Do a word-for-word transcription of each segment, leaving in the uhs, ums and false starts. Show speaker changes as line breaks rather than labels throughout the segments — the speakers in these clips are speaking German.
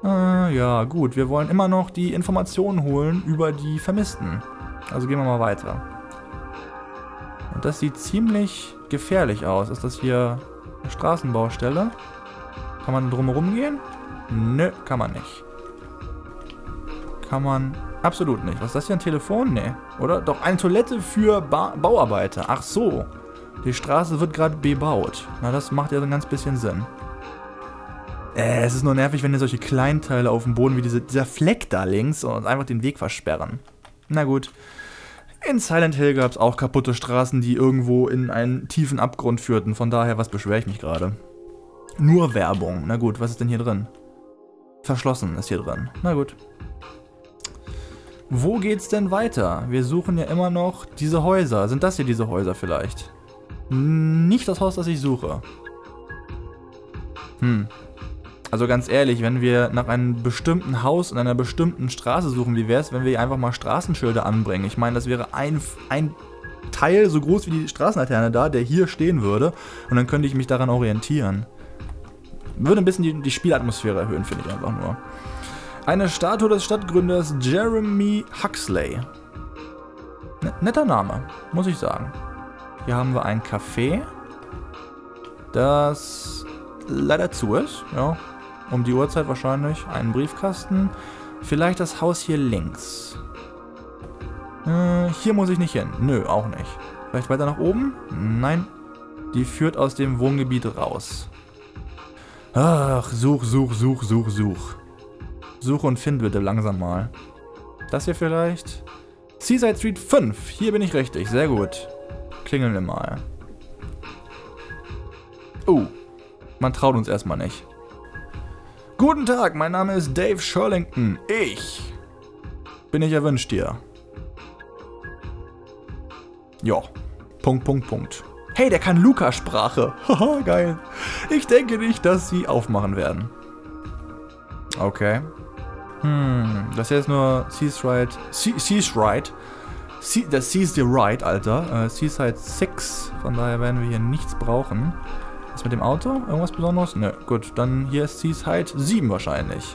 Äh, ja, gut. Wir wollen immer noch die Informationen holen über die Vermissten. Also gehen wir mal weiter. Und das sieht ziemlich gefährlich aus. Ist das hier eine Straßenbaustelle? Kann man drumherum gehen? Nö, kann man nicht. Kann man absolut nicht. Was ist das hier, ein Telefon? Nee. Oder? Doch, eine Toilette für ba Bauarbeiter. Ach so. Die Straße wird gerade bebaut. Na, das macht ja so ein ganz bisschen Sinn. Äh, es ist nur nervig, wenn hier solche Kleinteile auf dem Boden wie diese, dieser Fleck da links und einfach den Weg versperren. Na gut. In Silent Hill gab es auch kaputte Straßen, die irgendwo in einen tiefen Abgrund führten. Von daher, was beschwere ich mich gerade? Nur Werbung. Na gut, was ist denn hier drin? Verschlossen ist hier drin. Na gut. Wo geht's denn weiter? Wir suchen ja immer noch diese Häuser. Sind das hier diese Häuser vielleicht? Nicht das Haus, das ich suche. Hm. Also ganz ehrlich, wenn wir nach einem bestimmten Haus in einer bestimmten Straße suchen, wie wäre es, wenn wir hier einfach mal Straßenschilder anbringen? Ich meine, das wäre ein, ein Teil so groß wie die Straßenlaterne da, der hier stehen würde. Und dann könnte ich mich daran orientieren. Würde ein bisschen die, die Spielatmosphäre erhöhen, finde ich einfach nur. Eine Statue des Stadtgründers Jeremy Huxley. N- netter Name, muss ich sagen. Hier haben wir ein Café, das leider zu ist. Ja, um die Uhrzeit wahrscheinlich. Einen Briefkasten. Vielleicht das Haus hier links. Äh, hier muss ich nicht hin. Nö, auch nicht. Vielleicht weiter nach oben? Nein. Die führt aus dem Wohngebiet raus. Ach, such, such, such, such, such. Suche und find bitte langsam mal. Das hier vielleicht? Seaside Street fünf. Hier bin ich richtig. Sehr gut. Klingeln wir mal. Oh. Man traut uns erstmal nicht. Guten Tag, mein Name ist Dave Shirlington. Ich bin ich erwünscht hier. Ja. Punkt, Punkt, Punkt. Hey, der kann Lukas-Sprache. Haha, geil. Ich denke nicht, dass sie aufmachen werden. Okay. Hm, das hier ist nur Seas Right. Seas Right. See, das Seas the Right, Alter. Äh, Seaside six. Von daher werden wir hier nichts brauchen. Was mit dem Auto? Irgendwas Besonderes? Nö, gut. Dann hier ist Seaside sieben wahrscheinlich.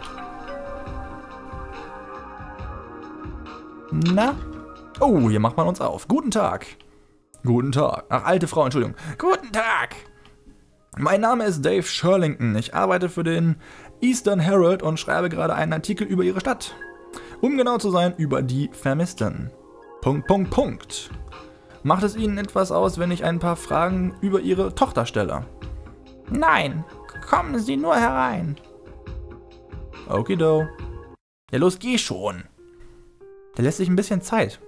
Na? Oh, hier macht man uns auf. Guten Tag. Guten Tag. Ach, alte Frau, Entschuldigung. Guten Tag. Mein Name ist Dave Shirlington. Ich arbeite für den Eastern Herald und schreibe gerade einen Artikel über Ihre Stadt. Um genau zu sein, über die Vermissten. Punkt, Punkt, Punkt. Macht es Ihnen etwas aus, wenn ich ein paar Fragen über Ihre Tochter stelle? Nein, kommen Sie nur herein. Okido. Ja, los, geh schon. Der lässt sich ein bisschen Zeit.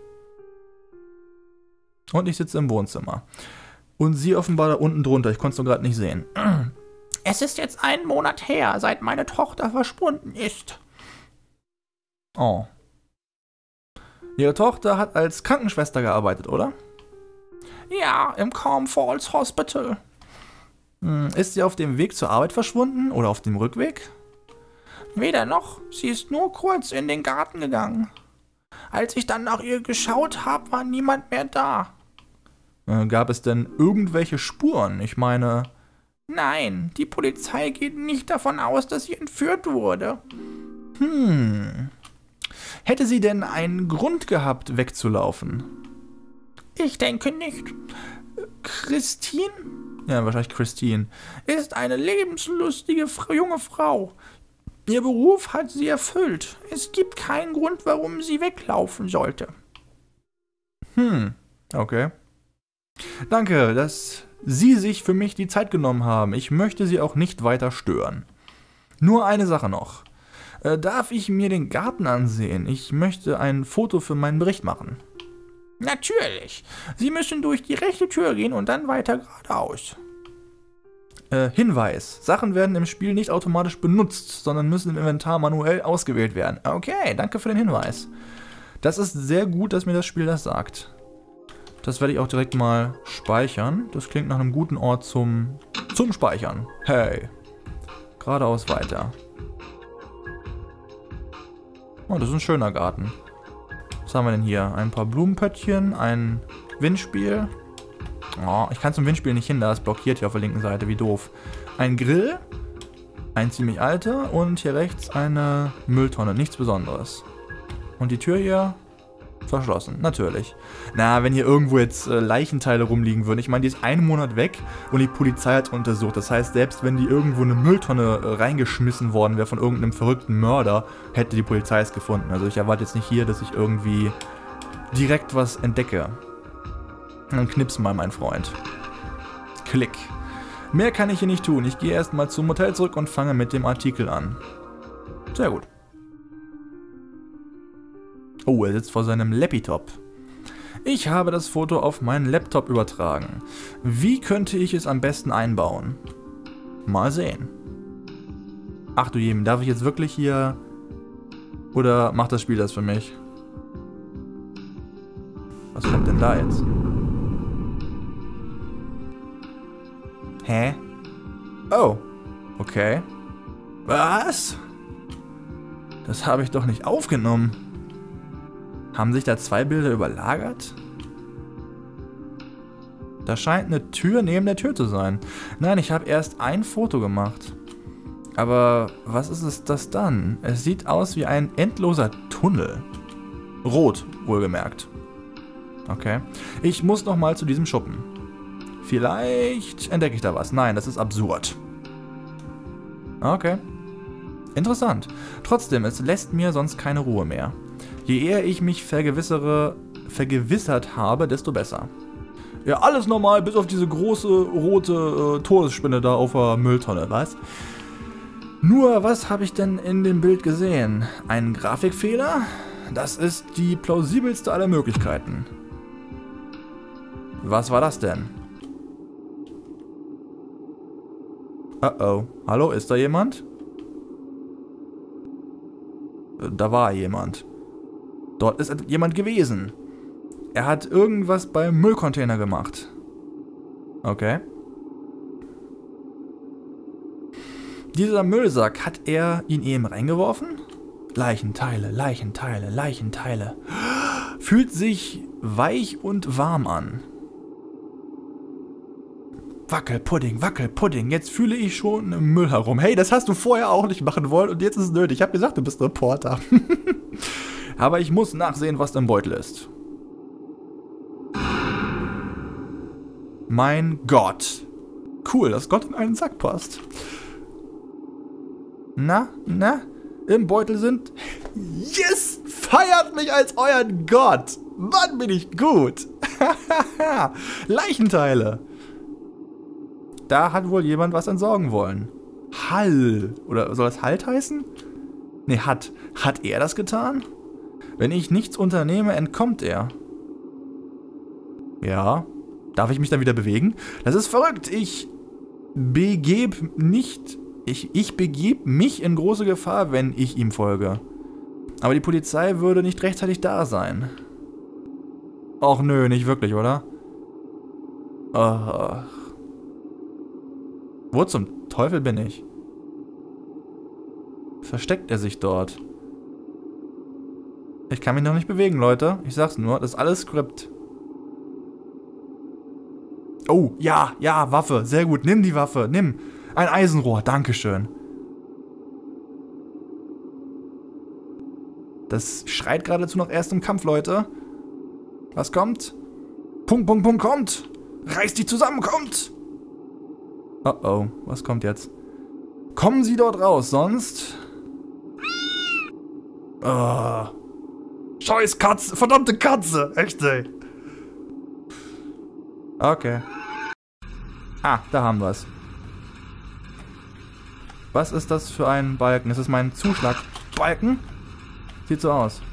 Und ich sitze im Wohnzimmer. Und sie offenbar da unten drunter. Ich konnte es nur gerade nicht sehen. Es ist jetzt einen Monat her, seit meine Tochter verschwunden ist. Oh. Ihre Tochter hat als Krankenschwester gearbeitet, oder? Ja, im Calm Falls Hospital. Hm, ist sie auf dem Weg zur Arbeit verschwunden oder auf dem Rückweg? Weder noch. Sie ist nur kurz in den Garten gegangen. Als ich dann nach ihr geschaut habe, war niemand mehr da. Äh, gab es denn irgendwelche Spuren? Ich meine... Nein, die Polizei geht nicht davon aus, dass sie entführt wurde. Hm. Hätte sie denn einen Grund gehabt, wegzulaufen? Ich denke nicht. Christine? Ja, wahrscheinlich Christine. Ist eine lebenslustige junge Frau. Ihr Beruf hat sie erfüllt. Es gibt keinen Grund, warum sie weglaufen sollte. Hm, okay. Danke, dass Sie sich für mich die Zeit genommen haben. Ich möchte Sie auch nicht weiter stören. Nur eine Sache noch. Äh, darf ich mir den Garten ansehen? Ich möchte ein Foto für meinen Bericht machen. Natürlich. Sie müssen durch die rechte Tür gehen und dann weiter geradeaus. Äh, Hinweis. Sachen werden im Spiel nicht automatisch benutzt, sondern müssen im Inventar manuell ausgewählt werden. Okay, danke für den Hinweis. Das ist sehr gut, dass mir das Spiel das sagt. Das werde ich auch direkt mal speichern. Das klingt nach einem guten Ort zum, zum Speichern. Hey. Geradeaus weiter. Oh, das ist ein schöner Garten. Was haben wir denn hier? Ein paar Blumenpöttchen, ein Windspiel. Oh, ich kann zum Windspiel nicht hin, da ist blockiert hier auf der linken Seite. Wie doof. Ein Grill. Ein ziemlich alter und hier rechts eine Mülltonne. Nichts Besonderes. Und die Tür hier verschlossen. Natürlich. Na, wenn hier irgendwo jetzt äh, Leichenteile rumliegen würden. Ich meine, die ist einen Monat weg und die Polizei hat untersucht. Das heißt, selbst wenn die irgendwo eine Mülltonne äh, reingeschmissen worden wäre von irgendeinem verrückten Mörder, hätte die Polizei es gefunden. Also ich erwarte jetzt nicht hier, dass ich irgendwie direkt was entdecke. Dann knips mal, mein Freund. Klick. Mehr kann ich hier nicht tun. Ich gehe erstmal zum Hotel zurück und fange mit dem Artikel an. Sehr gut. Oh, er sitzt vor seinem Laptop. Ich habe das Foto auf meinen Laptop übertragen. Wie könnte ich es am besten einbauen? Mal sehen. Ach du je, darf ich jetzt wirklich hier... Oder macht das Spiel das für mich? Was kommt denn da jetzt? Hä? Oh. Okay. Was? Das habe ich doch nicht aufgenommen. Haben sich da zwei Bilder überlagert? Da scheint eine Tür neben der Tür zu sein. Nein, ich habe erst ein Foto gemacht. Aber was ist es das dann? Es sieht aus wie ein endloser Tunnel. Rot, wohlgemerkt. Okay. Ich muss nochmal zu diesem Schuppen. Vielleicht entdecke ich da was. Nein, das ist absurd. Okay. Interessant. Trotzdem, es lässt mir sonst keine Ruhe mehr. Je eher ich mich vergewissere, vergewissert habe, desto besser. Ja, alles normal, bis auf diese große rote äh, Todesspinne da auf der Mülltonne, was? Nur, was habe ich denn in dem Bild gesehen? Ein Grafikfehler? Das ist die plausibelste aller Möglichkeiten. Was war das denn? Oh oh. Hallo, ist da jemand? Da war jemand. Dort ist jemand gewesen. Er hat irgendwas beim Müllcontainer gemacht. Okay. Dieser Müllsack, hat er ihn eben reingeworfen? Leichenteile, Leichenteile, Leichenteile. Fühlt sich weich und warm an. Wackelpudding, Wackelpudding. Jetzt fühle ich schon im Müll herum. Hey, das hast du vorher auch nicht machen wollen und jetzt ist es nötig. Ich habe gesagt, du bist Reporter. Aber ich muss nachsehen, was im Beutel ist. Mein Gott. Cool, dass Gott in einen Sack passt. Na, na? Im Beutel sind... Yes! Feiert mich als euren Gott! Mann, bin ich gut! Leichenteile! Da hat wohl jemand was entsorgen wollen. Hall. Oder soll das Halt heißen? Ne, hat. Hat er das getan? Wenn ich nichts unternehme, entkommt er. Ja. Darf ich mich dann wieder bewegen? Das ist verrückt. Ich begeb nicht... Ich, ich begeb mich in große Gefahr, wenn ich ihm folge. Aber die Polizei würde nicht rechtzeitig da sein. Och nö, nicht wirklich, oder? Ach. Wo zum Teufel bin ich? Versteckt er sich dort? Ich kann mich noch nicht bewegen, Leute. Ich sag's nur, das ist alles Skript. Oh, ja, ja, Waffe. Sehr gut. Nimm die Waffe. Nimm. Ein Eisenrohr. Dankeschön. Das schreit geradezu nach erstem Kampf, Leute. Was kommt? Punkt, Punkt, Punkt, kommt. Reißt die zusammen, kommt. Oh oh, was kommt jetzt? Kommen Sie dort raus, sonst... Oh. Scheiß Katze, verdammte Katze. Echt, ey. Okay. Ah, da haben wir es. Was ist das für ein Balken? Ist das mein Zuschlagbalken? Sieht so aus.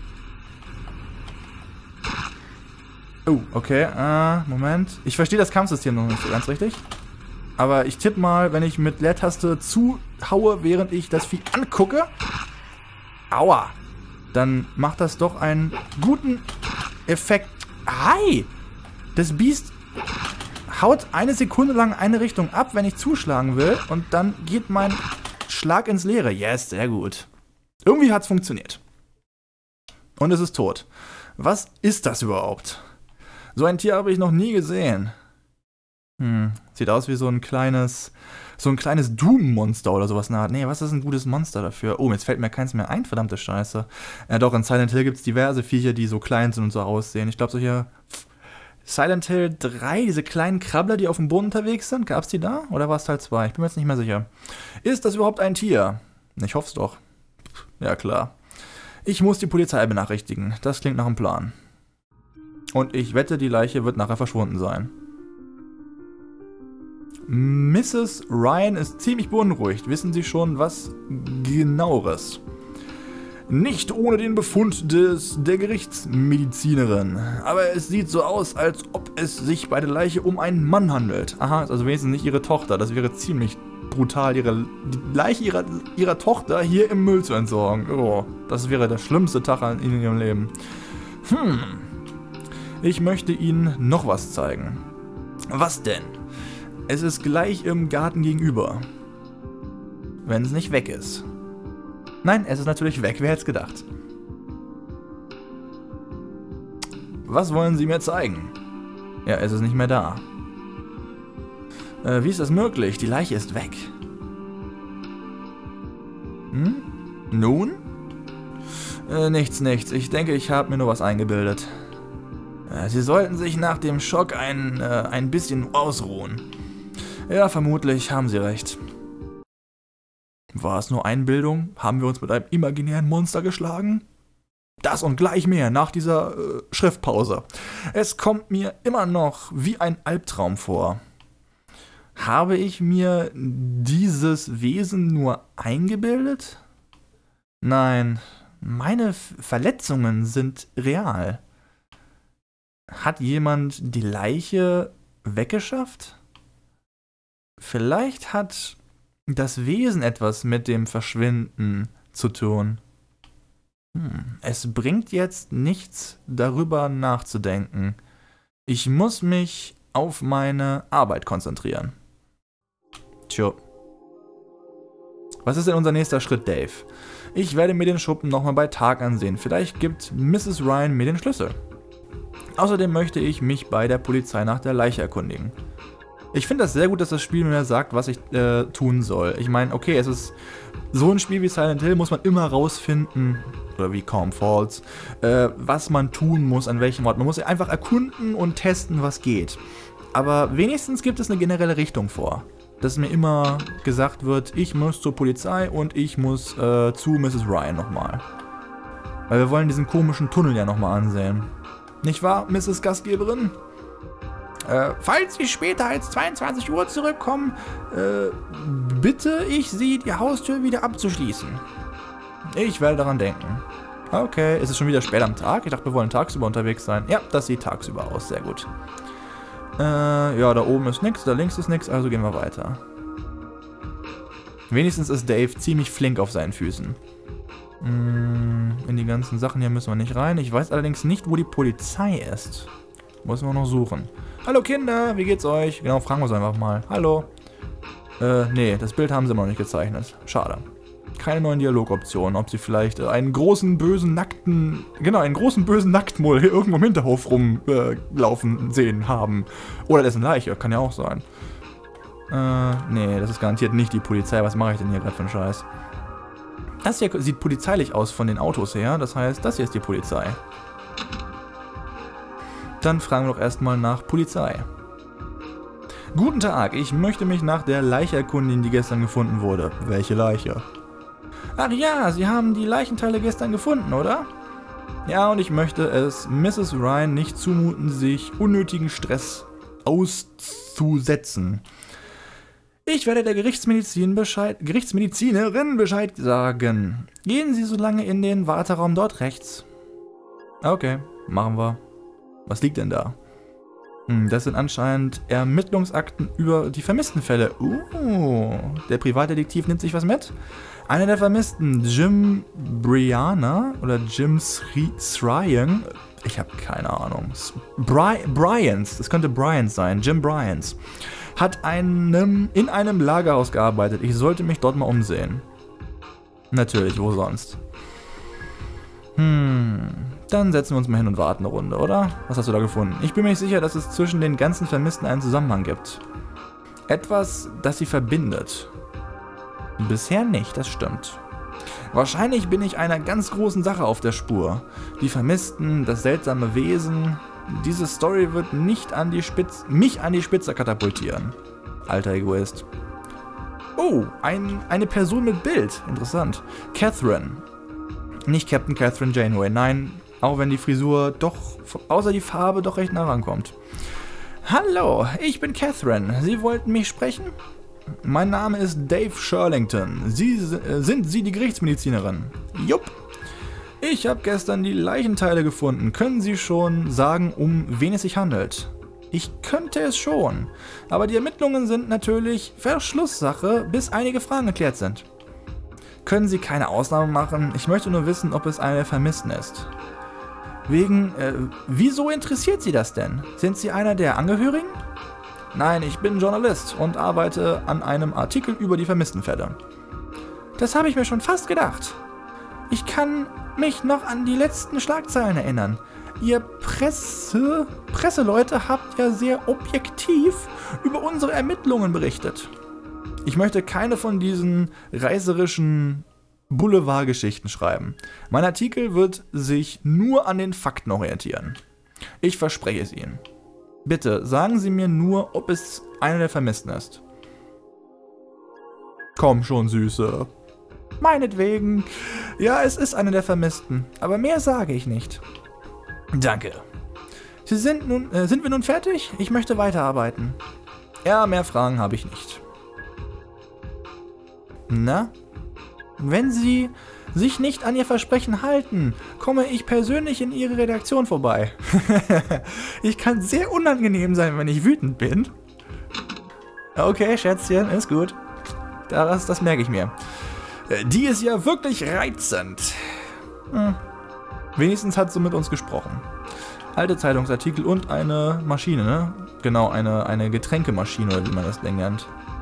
Oh, okay. Äh, Moment. Ich verstehe das Kampfsystem noch nicht so ganz richtig. Aber ich tippe mal, wenn ich mit Leertaste zuhaue, während ich das Vieh angucke. Aua. Dann macht das doch einen guten Effekt. Hi! Das Biest haut eine Sekunde lang eine Richtung ab, wenn ich zuschlagen will. Und dann geht mein Schlag ins Leere. Yes, sehr gut. Irgendwie hat es funktioniert. Und es ist tot. Was ist das überhaupt? So ein Tier habe ich noch nie gesehen. Hm, sieht aus wie so ein kleines, so ein kleines Doom-Monster oder sowas in der Art. Nee, was ist ein gutes Monster dafür? Oh, jetzt fällt mir keins mehr ein, verdammte Scheiße. Ja doch, in Silent Hill gibt es diverse Viecher, die so klein sind und so aussehen. Ich glaube, solche Silent Hill drei, diese kleinen Krabbler, die auf dem Boden unterwegs sind, gab es die da? Oder war es Teil zwei? Ich bin mir jetzt nicht mehr sicher. Ist das überhaupt ein Tier? Ich hoffe es doch. Ja, klar. Ich muss die Polizei benachrichtigen. Das klingt nach einem Plan. Und ich wette, die Leiche wird nachher verschwunden sein. Misses Ryan ist ziemlich beunruhigt. Wissen Sie schon was Genaueres? Nicht ohne den Befund des, der Gerichtsmedizinerin. Aber es sieht so aus, als ob es sich bei der Leiche um einen Mann handelt. Aha, ist also wenigstens nicht ihre Tochter. Das wäre ziemlich brutal, ihre die Leiche ihrer, ihrer Tochter hier im Müll zu entsorgen. Oh, das wäre der schlimmste Tag in ihrem Leben. Hm. Ich möchte Ihnen noch was zeigen. Was denn? Es ist gleich im Garten gegenüber. Wenn es nicht weg ist. Nein, es ist natürlich weg. Wer hätte es gedacht? Was wollen Sie mir zeigen? Ja, es ist nicht mehr da. Äh, wie ist das möglich? Die Leiche ist weg. Hm? Nun? Äh, nichts, nichts. Ich denke, ich habe mir nur was eingebildet. Äh, Sie sollten sich nach dem Schock ein, äh, ein bisschen ausruhen. Ja, vermutlich haben Sie recht. War es nur Einbildung? Haben wir uns mit einem imaginären Monster geschlagen? Das und gleich mehr nach dieser äh, Schriftpause. Es kommt mir immer noch wie ein Albtraum vor. Habe ich mir dieses Wesen nur eingebildet? Nein, meine Verletzungen sind real. Hat jemand die Leiche weggeschafft? Vielleicht hat das Wesen etwas mit dem Verschwinden zu tun. Hm, es bringt jetzt nichts, darüber nachzudenken. Ich muss mich auf meine Arbeit konzentrieren. Tja. Was ist denn unser nächster Schritt, Dave? Ich werde mir den Schuppen nochmal bei Tag ansehen. Vielleicht gibt Misses Ryan mir den Schlüssel. Außerdem möchte ich mich bei der Polizei nach der Leiche erkundigen. Ich finde das sehr gut, dass das Spiel mir sagt, was ich äh, tun soll. Ich meine, okay, es ist so ein Spiel wie Silent Hill, muss man immer rausfinden, oder wie Calm Falls, äh, was man tun muss, an welchem Ort. Man muss einfach erkunden und testen, was geht. Aber wenigstens gibt es eine generelle Richtung vor. Dass mir immer gesagt wird, ich muss zur Polizei und ich muss äh, zu Misses Ryan nochmal. Weil wir wollen diesen komischen Tunnel ja nochmal ansehen. Nicht wahr, Misses Gastgeberin? Äh, falls Sie später als zweiundzwanzig Uhr zurückkommen, äh, bitte ich Sie, die Haustür wieder abzuschließen. Ich werde daran denken. Okay, ist es schon wieder spät am Tag? Ich dachte, wir wollen tagsüber unterwegs sein. Ja, das sieht tagsüber aus, sehr gut. Äh, ja, da oben ist nichts, da links ist nichts, also gehen wir weiter. Wenigstens ist Dave ziemlich flink auf seinen Füßen. Mm, in die ganzen Sachen hier müssen wir nicht rein. Ich weiß allerdings nicht, wo die Polizei ist. Müssen wir noch suchen. Hallo Kinder, wie geht's euch? Genau, fragen wir es einfach mal. Hallo. Äh, nee, das Bild haben sie immer noch nicht gezeichnet. Schade. Keine neuen Dialogoptionen. Ob sie vielleicht äh, einen großen, bösen, nackten, genau, einen großen, bösen Nacktmull hier irgendwo im Hinterhof rumlaufen äh, sehen haben. Oder dessen Leiche, kann ja auch sein. Äh, nee, das ist garantiert nicht die Polizei. Was mache ich denn hier gerade für einen Scheiß? Das hier sieht polizeilich aus von den Autos her. Das heißt, das hier ist die Polizei. Dann fragen wir doch erstmal nach Polizei. Guten Tag, ich möchte mich nach der Leiche erkundigen, die gestern gefunden wurde. Welche Leiche? Ach ja, Sie haben die Leichenteile gestern gefunden, oder? Ja, und ich möchte es Misses Ryan nicht zumuten, sich unnötigen Stress auszusetzen. Ich werde der Gerichtsmedizin Bescheid, Gerichtsmedizinerin Bescheid sagen. Gehen Sie so lange in den Warteraum dort rechts. Okay, machen wir. Was liegt denn da? Hm, das sind anscheinend Ermittlungsakten über die vermissten Fälle. Uh, der Privatdetektiv nimmt sich was mit. Einer der Vermissten, Jim Briana oder Jim Sryan, ich habe keine Ahnung. Bry Bryans, das könnte Bryans sein, Jim Bryans, hat einem, in einem Lagerhaus gearbeitet. Ich sollte mich dort mal umsehen. Natürlich, wo sonst? Hm, Dann setzen wir uns mal hin und warten eine Runde, oder? Was hast du da gefunden? Ich bin mir nicht sicher, dass es zwischen den ganzen Vermissten einen Zusammenhang gibt. Etwas, das sie verbindet. Bisher nicht, das stimmt. Wahrscheinlich bin ich einer ganz großen Sache auf der Spur. Die Vermissten, das seltsame Wesen. Diese Story wird nicht an die Spitze, mich an die Spitze katapultieren. Alter Egoist. Oh, ein, eine Person mit Bild. Interessant. Catherine. Nicht Captain Catherine Janeway, nein. Auch wenn die Frisur doch, außer die Farbe, doch recht nah rankommt. Hallo, ich bin Catherine. Sie wollten mich sprechen? Mein Name ist Dave Shirlington. Sie, äh, sind Sie die Gerichtsmedizinerin? Jupp. Ich habe gestern die Leichenteile gefunden. Können Sie schon sagen, um wen es sich handelt? Ich könnte es schon. Aber die Ermittlungen sind natürlich Verschlusssache, bis einige Fragen geklärt sind. Können Sie keine Ausnahme machen? Ich möchte nur wissen, ob es einer der Vermissten ist. Wegen, äh, wieso interessiert Sie das denn? Sind Sie einer der Angehörigen? Nein, ich bin Journalist und arbeite an einem Artikel über die Vermisstenfälle. Das habe ich mir schon fast gedacht. Ich kann mich noch an die letzten Schlagzeilen erinnern. Ihr Presse, Presseleute habt ja sehr objektiv über unsere Ermittlungen berichtet. Ich möchte keine von diesen reißerischen Boulevardgeschichten schreiben. Mein Artikel wird sich nur an den Fakten orientieren. Ich verspreche es Ihnen. Bitte, sagen Sie mir nur, ob es einer der Vermissten ist. Komm schon, Süße. Meinetwegen. Ja, es ist einer der Vermissten. Aber mehr sage ich nicht. Danke. Sie sind nun, äh, sind wir nun fertig? Ich möchte weiterarbeiten. Ja, mehr Fragen habe ich nicht. Na? Wenn Sie sich nicht an Ihr Versprechen halten, komme ich persönlich in Ihre Redaktion vorbei. Ich kann sehr unangenehm sein, wenn ich wütend bin. Okay, Schätzchen, ist gut. Das, das merke ich mir. Die ist ja wirklich reizend. Hm. Wenigstens hat sie mit uns gesprochen. Alte Zeitungsartikel und eine Maschine, ne? Genau, eine, eine Getränkemaschine, oder wie man das nennt.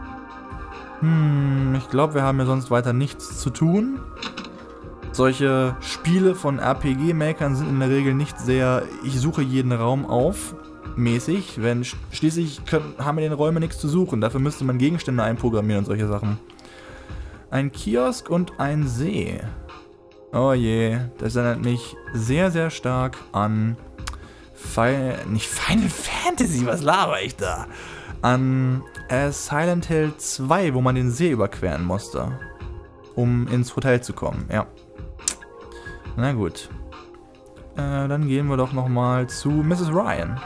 Hm, ich glaube, wir haben ja sonst weiter nichts zu tun. Solche Spiele von R P G-Makern sind in der Regel nicht sehr, ich suche jeden Raum auf, mäßig, wenn schließlich können, haben wir in den Räumen nichts zu suchen. Dafür müsste man Gegenstände einprogrammieren und solche Sachen. Ein Kiosk und ein See. Oh je, das erinnert mich sehr, sehr stark an Final, nicht Final Fantasy, was laber ich da? An äh, Silent Hill zwei, wo man den See überqueren musste, um ins Hotel zu kommen, ja. Na gut. Äh, dann gehen wir doch nochmal zu Misses Ryan.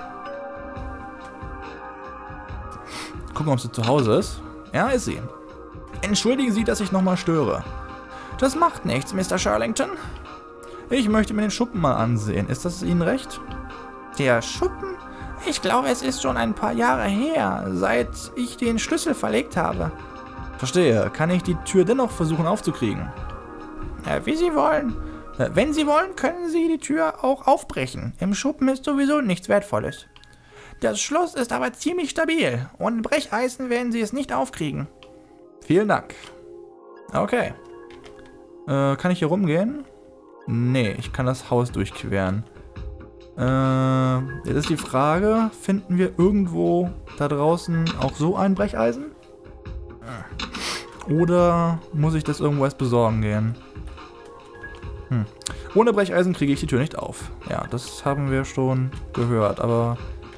Gucken, ob sie zu Hause ist. Ja, ist sie. Entschuldigen Sie, dass ich nochmal störe. Das macht nichts, Mister Shirlington. Ich möchte mir den Schuppen mal ansehen. Ist das Ihnen recht? Der Schuppen? Ich glaube, es ist schon ein paar Jahre her, seit ich den Schlüssel verlegt habe. Verstehe. Kann ich die Tür dennoch versuchen aufzukriegen? Äh, wie Sie wollen. Äh, wenn Sie wollen, können Sie die Tür auch aufbrechen. Im Schuppen ist sowieso nichts Wertvolles. Das Schloss ist aber ziemlich stabil. Ohne Brecheisen werden Sie es nicht aufkriegen. Vielen Dank. Okay. Äh, kann ich hier rumgehen? Nee, ich kann das Haus durchqueren. Äh, jetzt ist die Frage, finden wir irgendwo da draußen auch so ein Brecheisen? Oder muss ich das irgendwo erst besorgen gehen? Hm. Ohne Brecheisen kriege ich die Tür nicht auf. Ja, das haben wir schon gehört, aber...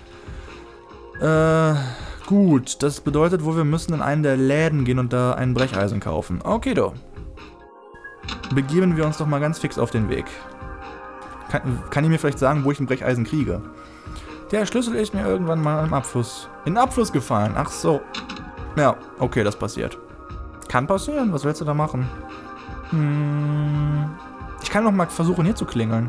Äh, gut, das bedeutet wohl, wir müssen in einen der Läden gehen und da ein Brecheisen kaufen. Okay, do. Begeben wir uns doch mal ganz fix auf den Weg. Kann, kann ich mir vielleicht sagen, wo ich ein Brecheisen kriege? Der Schlüssel ist mir irgendwann mal im Abfluss, in den Abfluss gefallen. Ach so. Ja, okay, das passiert. Kann passieren, was willst du da machen? Hm, ich kann noch mal versuchen, hier zu klingeln.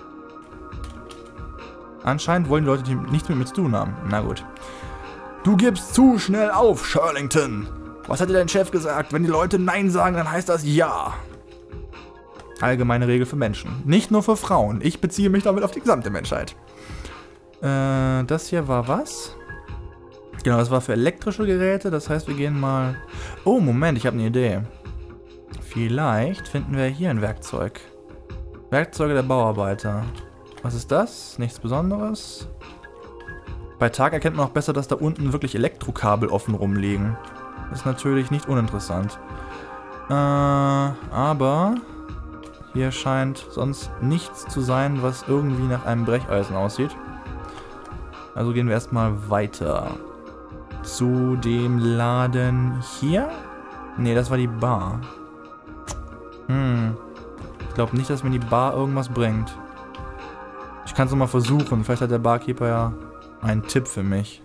Anscheinend wollen die Leute, die nichts mit mir zu tun haben. Na gut. Du gibst zu schnell auf, Shirlington. Was hat dir dein Chef gesagt? Wenn die Leute Nein sagen, dann heißt das Ja. Allgemeine Regel für Menschen. Nicht nur für Frauen. Ich beziehe mich damit auf die gesamte Menschheit. Äh, das hier war was? Genau, das war für elektrische Geräte. Das heißt, wir gehen mal... Oh, Moment, ich habe eine Idee. Vielleicht finden wir hier ein Werkzeug. Werkzeuge der Bauarbeiter. Was ist das? Nichts Besonderes. Bei Tag erkennt man auch besser, dass da unten wirklich Elektrokabel offen rumliegen. Das ist natürlich nicht uninteressant. Äh, aber hier scheint sonst nichts zu sein, was irgendwie nach einem Brecheisen aussieht. Also gehen wir erstmal weiter. Zu dem Laden hier? Ne, das war die Bar. Hm. Ich glaube nicht, dass mir die Bar irgendwas bringt. Ich kann es nochmal versuchen. Vielleicht hat der Barkeeper ja einen Tipp für mich.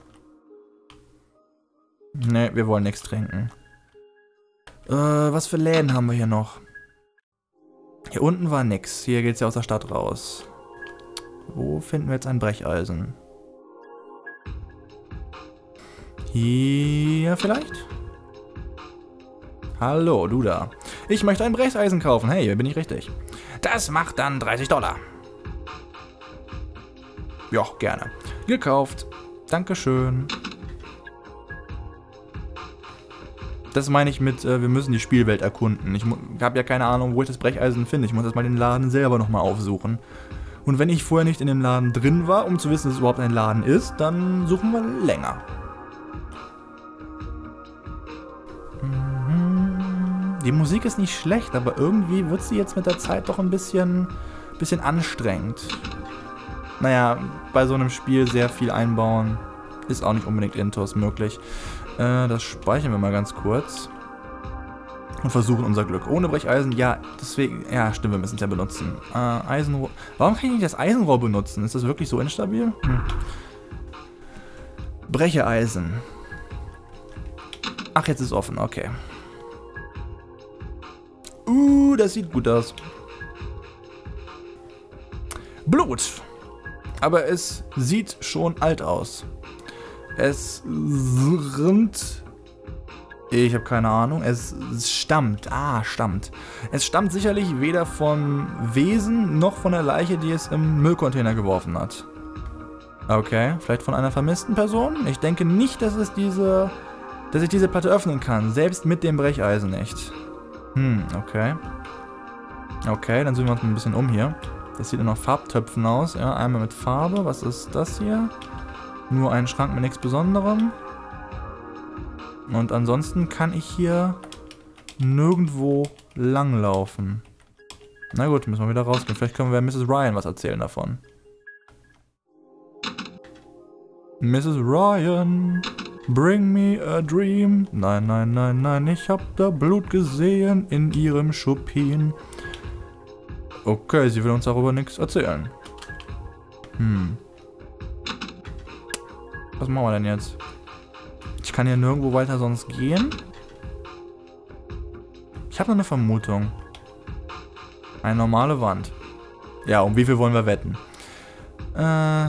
Ne, wir wollen nichts trinken. Äh, was für Läden haben wir hier noch? Hier unten war nix. Hier geht's ja aus der Stadt raus. Wo finden wir jetzt ein Brecheisen? Hier vielleicht? Hallo, du da. Ich möchte ein Brecheisen kaufen. Hey, hier bin ich richtig. Das macht dann dreißig Dollar. Ja, gerne. Gekauft. Dankeschön. Das meine ich mit, äh, wir müssen die Spielwelt erkunden. Ich habe ja keine Ahnung, wo ich das Brecheisen finde. Ich muss erstmal den Laden selber nochmal aufsuchen. Und wenn ich vorher nicht in dem Laden drin war, um zu wissen, dass es überhaupt ein Laden ist, dann suchen wir länger. Die Musik ist nicht schlecht, aber irgendwie wird sie jetzt mit der Zeit doch ein bisschen, bisschen anstrengend. Naja, bei so einem Spiel sehr viel einbauen ist auch nicht unbedingt intus möglich. Äh, das speichern wir mal ganz kurz. Und versuchen unser Glück. Ohne Brecheisen, ja, deswegen, ja, stimmt, wir müssen es ja benutzen. Äh, Eisenrohr. Warum kann ich nicht das Eisenrohr benutzen? Ist das wirklich so instabil? Hm. Brecheisen. Ach, jetzt ist offen, okay. Uh, das sieht gut aus. Blut. Aber es sieht schon alt aus. Es rinnt. Ich habe keine Ahnung. Es stammt. Ah, stammt. Es stammt sicherlich weder vom Wesen noch von der Leiche, die es im Müllcontainer geworfen hat. Okay, vielleicht von einer vermissten Person? Ich denke nicht, dass es diese, dass ich diese Platte öffnen kann. Selbst mit dem Brecheisen nicht. Hm, okay. Okay, dann sehen wir uns ein bisschen um hier. Das sieht nur nach Farbtöpfen aus. Ja, einmal mit Farbe. Was ist das hier? Nur ein Schrank mit nichts Besonderem. Und ansonsten kann ich hier nirgendwo langlaufen. Na gut, müssen wir wieder rausgehen. Vielleicht können wir Misses Ryan was erzählen davon. Misses Ryan, bring me a dream. Nein, nein, nein, nein, ich hab da Blut gesehen in ihrem Schupin. Okay, sie will uns darüber nichts erzählen. Hm. Was machen wir denn jetzt? Ich kann hier nirgendwo weiter sonst gehen. Ich habe noch eine Vermutung. Eine normale Wand. Ja, um wie viel wollen wir wetten? Äh...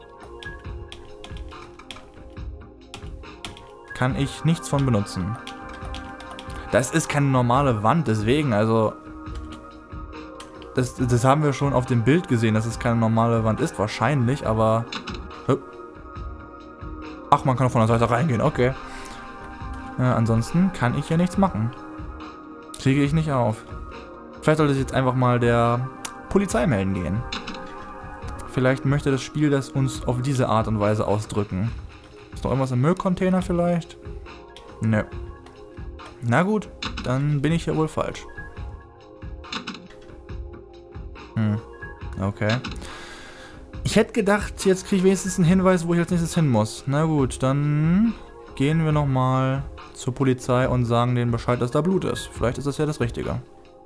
Kann ich nichts von benutzen. Das ist keine normale Wand, deswegen, also... Das, das haben wir schon auf dem Bild gesehen, dass es keine normale Wand ist, wahrscheinlich, aber... Ach, man kann auch von der Seite reingehen, okay. Äh, ansonsten kann ich hier nichts machen. Kriege ich nicht auf. Vielleicht sollte ich jetzt einfach mal der Polizei melden gehen. Vielleicht möchte das Spiel das uns auf diese Art und Weise ausdrücken. Ist noch irgendwas im Müllcontainer vielleicht? Nö. Na gut, dann bin ich hier wohl falsch. Hm, okay. Ich hätte gedacht, jetzt kriege ich wenigstens einen Hinweis, wo ich als nächstes hin muss. Na gut, dann gehen wir nochmal zur Polizei und sagen denen Bescheid, dass da Blut ist. Vielleicht ist das ja das Richtige.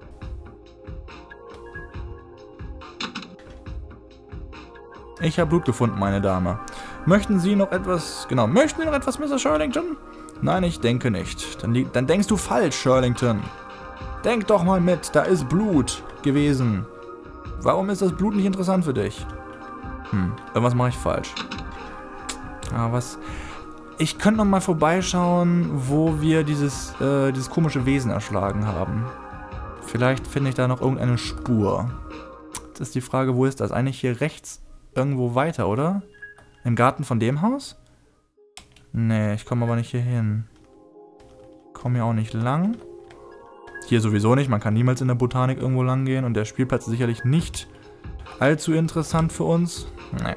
Ich habe Blut gefunden, meine Dame. Möchten Sie noch etwas... Genau, möchten Sie noch etwas, Misser Shirlington? Nein, ich denke nicht. Dann, dann denkst du falsch, Shirlington. Denk doch mal mit, da ist Blut gewesen. Warum ist das Blut nicht interessant für dich? Hm, irgendwas mache ich falsch. Ah, was... Ich könnte noch mal vorbeischauen, wo wir dieses, äh, dieses komische Wesen erschlagen haben. Vielleicht finde ich da noch irgendeine Spur. Jetzt ist die Frage, wo ist das? Eigentlich hier rechts irgendwo weiter, oder? Im Garten von dem Haus? Nee, ich komme aber nicht hier hin. Komme hier auch nicht lang. Hier sowieso nicht, man kann niemals in der Botanik irgendwo lang gehen und der Spielplatz ist sicherlich nicht allzu interessant für uns. Nee.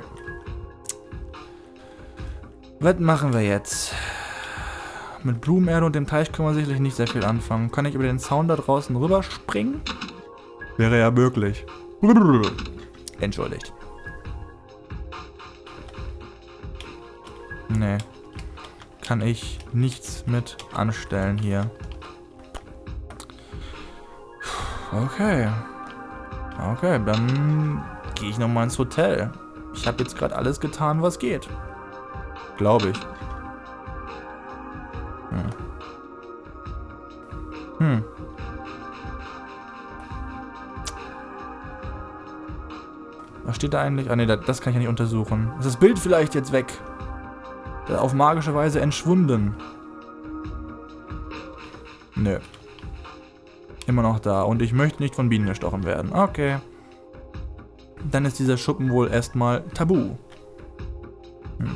Was machen wir jetzt? Mit Blumenerde und dem Teich können wir sicherlich nicht sehr viel anfangen. Kann ich über den Zaun da draußen rüberspringen? Wäre ja möglich. Entschuldigt. Nee. Kann ich nichts mit anstellen hier. Okay. Okay, dann gehe ich nochmal ins Hotel. Ich habe jetzt gerade alles getan, was geht. Glaube ich. Hm. Hm. Was steht da eigentlich? Ah ne, das kann ich ja nicht untersuchen. Ist das Bild vielleicht jetzt weg? Auf magische Weise entschwunden. Nö. Immer noch da. Und ich möchte nicht von Bienen gestochen werden. Okay. Dann ist dieser Schuppen wohl erstmal tabu. Hm.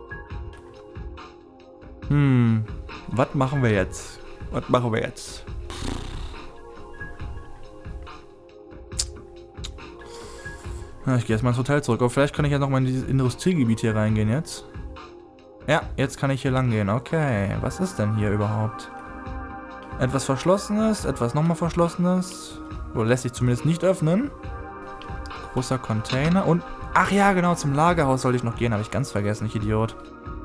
Hm. Was machen wir jetzt? Was machen wir jetzt? Na, ich gehe erstmal ins Hotel zurück. Aber vielleicht kann ich ja nochmal in dieses Industriegebiet hier reingehen jetzt. Ja, jetzt kann ich hier lang gehen. Okay, was ist denn hier überhaupt? Etwas Verschlossenes, etwas nochmal Verschlossenes. Oder lässt sich zumindest nicht öffnen. Großer Container und... Ach ja, genau, zum Lagerhaus sollte ich noch gehen. Habe ich ganz vergessen, ich Idiot.